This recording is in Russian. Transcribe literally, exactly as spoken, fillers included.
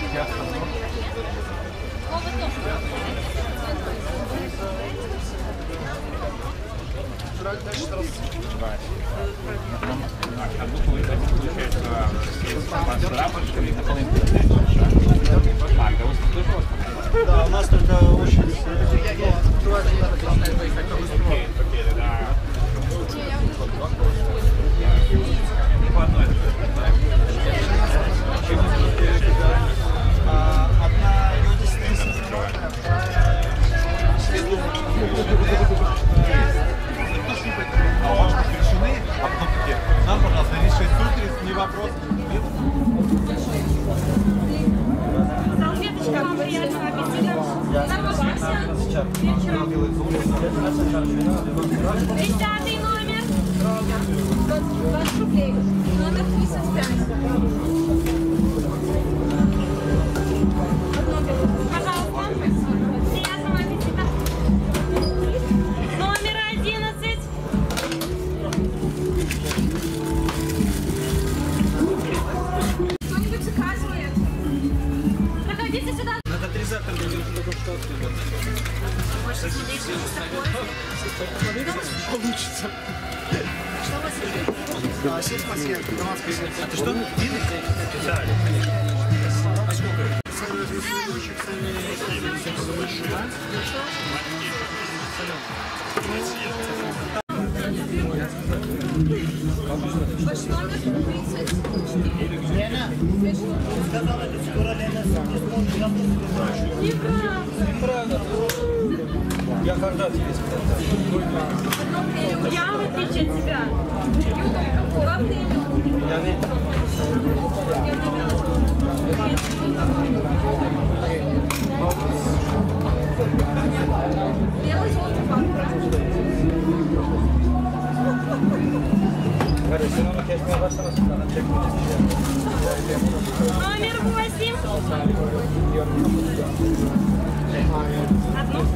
Да, у нас только очень... Одна решены, а потом такие, нам, пожалуйста, решить сутриц, не вопрос. Салфеточка, вам приятного аппетита. Десятый номер. двадцать рублей. Номер тридцать пять. Пожалуйста. Приятного аппетита. Номер одиннадцать. Кто-нибудь заказывает? Проходите сюда. На тотализатор дойдем только что. Больше сидеть, что такое? Получится. Что у вас есть? Да, сеть пассиент, канадская сеть. А ты что? Видишь? Да. А сколько? Ваш номер тридцать четыре. Лена, сказала, что скоро Лена не сможет работать. Неправда. Я когда тебе сказал? Я, в отличие от тебя, главный Я не... белый золотой факт. Номер восемь. Одну.